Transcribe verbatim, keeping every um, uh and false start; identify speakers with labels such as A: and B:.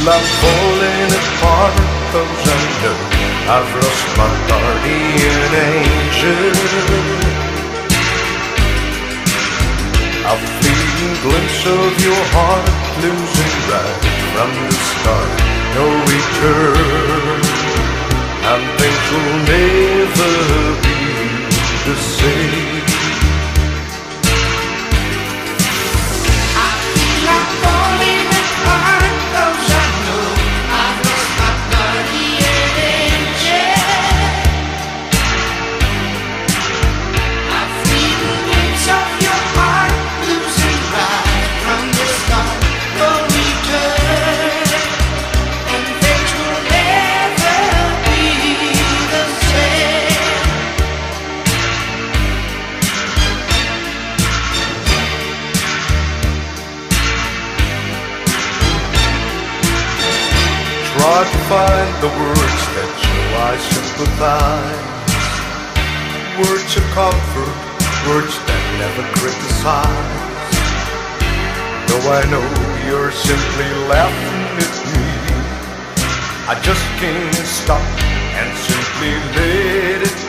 A: feel I'm falling apart, 'cause I know I've lost my guardian angel. I feel a glimpse of your heart losing right from the start. No return, and things will never be the same. Try to find the words that show I sympathize, words of comfort, words that never criticize. Though I know you're simply laughing at me, I just can't stop and simply let it